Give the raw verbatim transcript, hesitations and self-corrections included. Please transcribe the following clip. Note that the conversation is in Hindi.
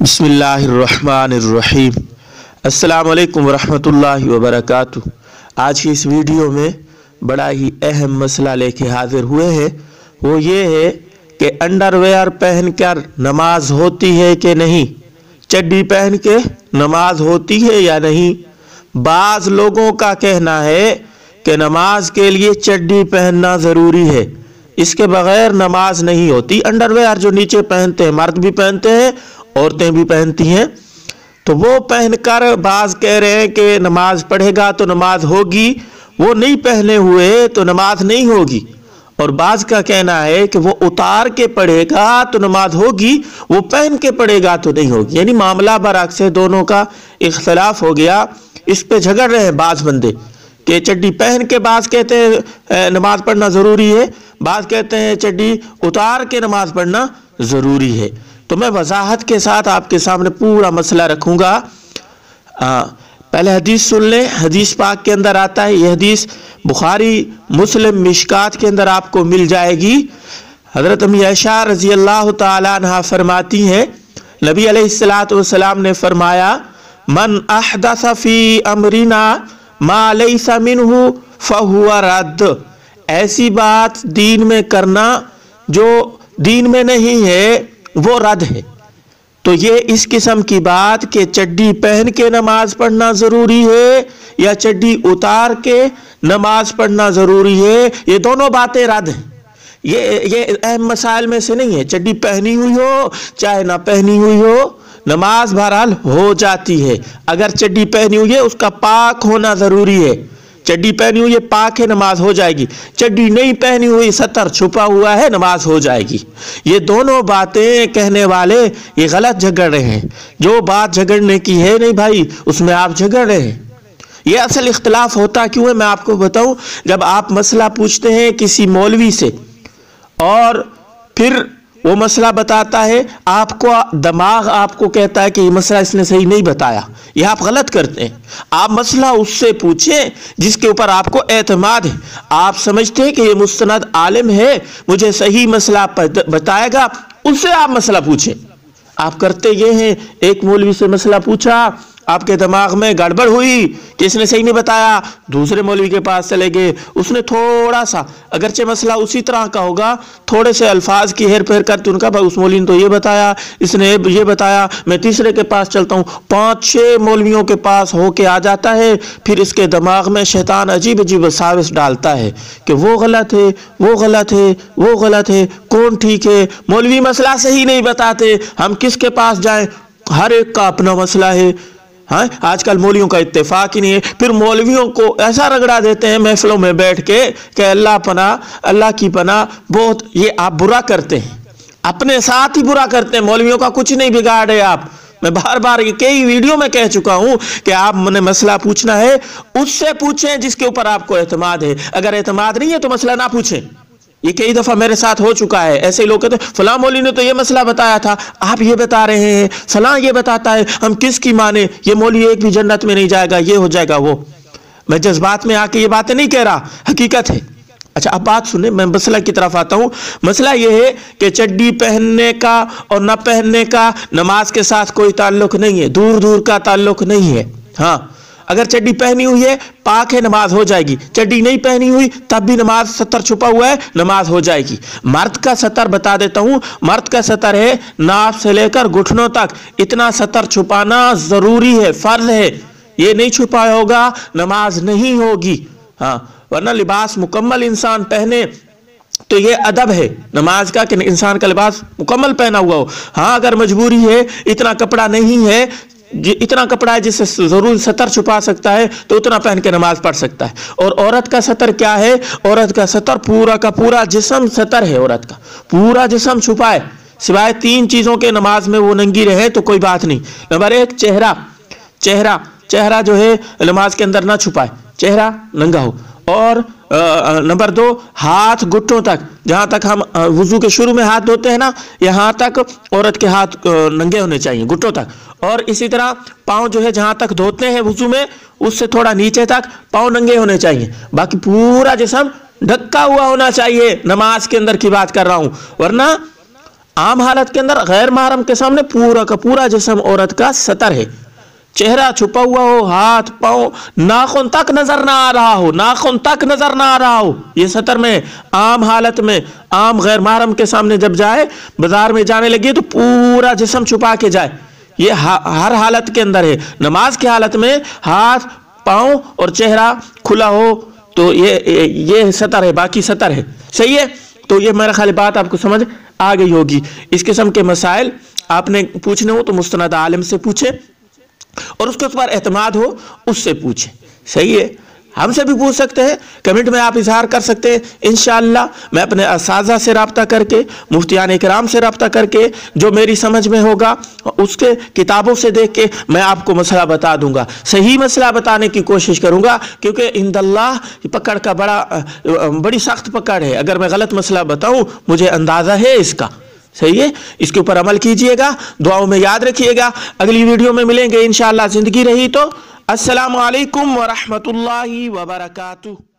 बिस्मिल्लाहिर्रहमानिर्रहीम। अस्सलाम वालेकुम वरहमतुल्लाहि वबरकातुह। आज की इस वीडियो में बड़ा ही अहम मसला लेके हाजिर हुए हैं। वो ये है कि अंडरवेयर पहनकर नमाज होती है कि नहीं, चड्डी पहन के नमाज होती है या नहीं। बाज़ लोगों का कहना है कि नमाज के लिए चड्डी पहनना ज़रूरी है, इसके बगैर नमाज नहीं होती। अंडरवेयर जो नीचे पहनते हैं, मर्द भी पहनते हैं, औरतें भी पहनती हैं, तो वो पहनकर बाज़ कह रहे हैं कि नमाज पढ़ेगा तो नमाज होगी, वो नहीं पहने हुए तो नमाज नहीं होगी। और बाज़ का कहना है कि वो उतार के पढ़ेगा तो नमाज होगी, वो पहन के पढ़ेगा तो नहीं होगी। यानी मामला बरअक्स है, दोनों का इख्तलाफ हो गया। इस पे झगड़ रहे हैं बाज़ बंदे कि चड्डी पहन के, बाज़ कहते हैं नमाज पढ़ना ज़रूरी है, बाज़ कहते हैं चड्डी उतार के नमाज पढ़ना ज़रूरी है। तो मैं वजाहत के साथ आपके सामने पूरा मसला रखूँगा। पहले हदीस सुन लें। हदीस पाक के अंदर आता है, यह हदीस बुखारी मुस्लिम मिशकात के अंदर आपको मिल जाएगी। हज़रत अम्मी आयशा रज़ी अल्लाह तआला अन्हा फरमाती हैं, नबी अलैहिस्सलातु वस्सलाम ने फरमाया, मन अहदस फी अमरिना मा लैसा मिन्हु फहुवा रद्द। ऐसी बात दीन में करना जो दीन में नहीं है वो रद्द है। तो ये इस किस्म की बात कि चड्डी पहन के नमाज पढ़ना ज़रूरी है या चड्डी उतार के नमाज पढ़ना ज़रूरी है, ये दोनों बातें रद्द हैं। ये ये अहम मसाइल में से नहीं है। चड्डी पहनी हुई हो चाहे ना पहनी हुई हो, नमाज बहरहाल हो जाती है। अगर चड्डी पहनी हुई है उसका पाक होना ज़रूरी है। चड्डी पहनी हुई है, पाक है, नमाज हो जाएगी। चड्डी नहीं पहनी हुई, सतर छुपा हुआ है, नमाज हो जाएगी। ये दोनों बातें कहने वाले ये गलत झगड़ रहे हैं। जो बात झगड़ने की है नहीं भाई, उसमें आप झगड़ रहे हैं। ये असल इख्तलाफ होता क्यों है मैं आपको बताऊं। जब आप मसला पूछते हैं किसी मौलवी से और फिर वो मसला बताता है, आपको दिमाग आपको कहता है कि ये मसला इसने सही नहीं बताया, ये आप गलत करते हैं। आप मसला उससे पूछें जिसके ऊपर आपको एतमाद है, आप समझते हैं कि ये मुस्तनद आलिम है, मुझे सही मसला बताएगा, उससे आप मसला पूछें। आप करते ये हैं, एक मौलवी से मसला पूछा, आपके दिमाग में गड़बड़ हुई कि इसने सही नहीं बताया, दूसरे मौलवी के पास चले गए, उसने थोड़ा सा, अगरचे मसला उसी तरह का होगा, थोड़े से अल्फाज की हेर फेर करते, उनका भाई उस मौलवी ने तो ये बताया, इसने ये बताया, मैं तीसरे के पास चलता हूँ। पाँच छः मौलवियों के पास होके आ जाता है, फिर इसके दिमाग में शैतान अजीब अजीब वसाविस डालता है कि वो गलत है, वो गलत है, वो गलत है, कौन ठीक है। मौलवी मसला सही नहीं बताते, हम किसके पास जाएं? हर एक का अपना मसला है। हाँ, आजकल मौलवियों का इत्तेफाक ही नहीं है। फिर मौलवियों को ऐसा रगड़ा देते हैं महफिलों में बैठ के कि अल्लाह पना, अल्लाह की पना। बहुत ये आप बुरा करते हैं, अपने साथ ही बुरा करते हैं। मौलवियों का कुछ नहीं बिगाड़े आप। मैं बार बार ये कई वीडियो में कह चुका हूं कि आप मैंने मसला पूछना है उससे पूछें जिसके ऊपर आपको एतमाद है। अगर एतमाद नहीं है तो मसला ना पूछें। ये कई दफ़ा मेरे साथ हो चुका है। ऐसे लोग कहते हैं फलां मौलवी ने तो ये मसला बताया था, आप ये बता रहे हैं, फलां ये बताता है, हम किसकी माने? ये मौलवी एक भी जन्नत में नहीं जाएगा, ये हो जाएगा वो। मैं जज्बात में आके ये बातें नहीं कह रहा, हकीकत है। अच्छा, अब बात सुने, मैं मसला की तरफ आता हूँ। मसला ये है कि चड्डी पहनने का और न पहनने का नमाज के साथ कोई ताल्लुक नहीं है, दूर दूर का ताल्लुक नहीं है। हाँ, अगर चड्डी पहनी हुई है पाक है, नमाज हो जाएगी। चड्डी नहीं पहनी हुई तब भी नमाज, सतर छुपा हुआ है, नमाज हो जाएगी। मर्द का सतर बता देता हूं, मर्द का सतर है नाप से लेकर घुटनों तक, इतना सतर छुपाना जरूरी है, फर्ज है। ये नहीं छुपाया होगा नमाज नहीं होगी। हाँ, वरना लिबास मुकम्मल इंसान पहने तो ये अदब है नमाज का कि इंसान का लिबास मुकम्मल पहना हुआ हो। हाँ, अगर मजबूरी है, इतना कपड़ा नहीं है, इतना कपड़ा है जिससे जरूर सतर छुपा सकता है, तो उतना पहन के नमाज पढ़ सकता है। और औरत का सतर क्या है? औरत का सतर पूरा का पूरा जिस्म सतर है। औरत का पूरा जिस्म छुपा है, सिवाय तीन चीज़ों के नमाज में वो नंगी रहे तो कोई बात नहीं। नंबर एक, चेहरा चेहरा चेहरा जो है नमाज के अंदर ना छुपाए, चेहरा नंगा हो। और नंबर दो, हाथ घुटनों तक, जहाँ तक हम वुजू के शुरू में हाथ धोते हैं ना, यहाँ तक औरत के हाथ नंगे होने चाहिए, घुटनों तक। और इसी तरह पाँव जो है जहाँ तक धोते हैं वुजू में, उससे थोड़ा नीचे तक पाँव नंगे होने चाहिए। बाकी पूरा जिस्म ढका हुआ होना चाहिए। नमाज के अंदर की बात कर रहा हूँ, वरना आम हालत के अंदर गैर महरम के सामने पूरा का पूरा जिस्म औरत का सतर है, चेहरा छुपा हुआ हो, हाथ पांव नाखून तक नजर ना आ रहा हो, नाखून तक नजर ना आ रहा हो, ये सतर में आम हालत में आम गैर महरम के सामने जब जाए, बाजार में जाने लगी तो पूरा जिस्म छुपा के जाए। ये हर हालत के अंदर है। नमाज की हालत में हाथ पांव और चेहरा खुला हो तो ये ये सतर है, बाकी सतर है। सही है। तो ये मेरा ख्याल बात आपको समझ आ गई होगी। इस किस्म के मसाइल आपने पूछने हो तो मुस्तनद आलिम से पूछे और उसके ऊपर एतमाद हो उससे पूछे। सही है। हमसे भी पूछ सकते हैं, कमेंट में आप इजहार कर सकते हैं। इंशाअल्लाह मैं अपने असाज़ा से रब्ता करके, मुफ्तियान इकराम से रब्ता करके, जो मेरी समझ में होगा उसके किताबों से देख के मैं आपको मसला बता दूंगा, सही मसला बताने की कोशिश करूंगा, क्योंकि इंदल्लाह पकड़ का बड़ा बड़ी सख्त पकड़ है। अगर मैं गलत मसला बताऊं मुझे अंदाज़ा है इसका। सही है। इसके ऊपर अमल कीजिएगा, दुआओं में याद रखिएगा। अगली वीडियो में मिलेंगे इंशाअल्लाह, जिंदगी रही तो। अस्सलामु अलैकुम व रहमतुल्लाहि व बरकातुहू।